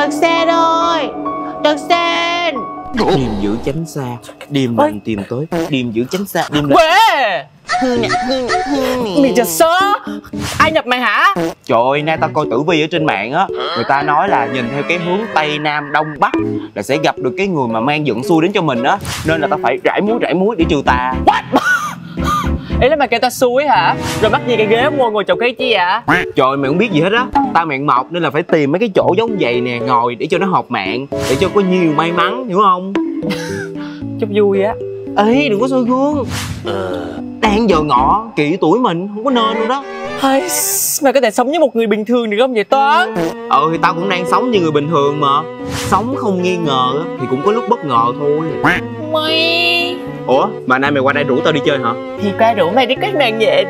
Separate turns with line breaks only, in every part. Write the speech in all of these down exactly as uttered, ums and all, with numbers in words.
Trật Sen ơi, Trật Sen.
Điềm giữ tránh xa, điềm lành tìm tới. Điềm giữ tránh xa, điềm lành.
Quê mày chật sớ. Ai nhập mày hả?
Trời ơi, nay tao coi tử vi ở trên mạng á, người ta nói là nhìn theo cái hướng Tây Nam Đông Bắc là sẽ gặp được cái người mà mang dựng xui đến cho mình á. Nên là tao phải rải muối rải muối để trừ tà.
What? Ý là mày kêu tao xui hả? Rồi bắt gì cái ghế mua ngồi chầu cái chi ạ?
Trời, mày không biết gì hết á. Tao mạng mộc nên là phải tìm mấy cái chỗ giống vậy nè, ngồi để cho nó hợp mạng, để cho có nhiều may mắn, hiểu không?
Chút vui á.
Ê, đừng có soi gương. Đang giờ ngọ, kỵ tuổi mình, không có nên luôn đó.
Hay, mày có thể sống như một người bình thường được không vậy Toán?
Ừ thì tao cũng đang sống như người bình thường mà. Sống không nghi ngờ thì cũng có lúc bất ngờ thôi.
Mày...
Ủa, mà nay mày qua đây rủ tao đi chơi hả?
Thì qua rủ mày đi quét màn nhện.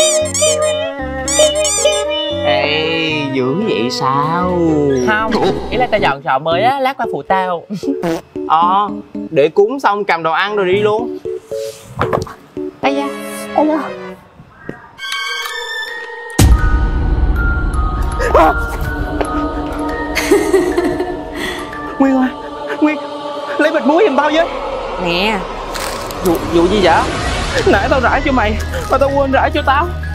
Ê, dữ vậy sao?
Không, ý là tao dọn trọ mới á, lát qua phụ tao.
Ờ, để cúng xong cầm đồ ăn rồi đi luôn.
Ây da, ây da.
À. Nguyên ơi, Nguyên, lấy bịch muối giùm tao với.
Nè. Vụ, vụ gì vậy?
Nãy tao rải cho mày mà tao quên rải cho tao.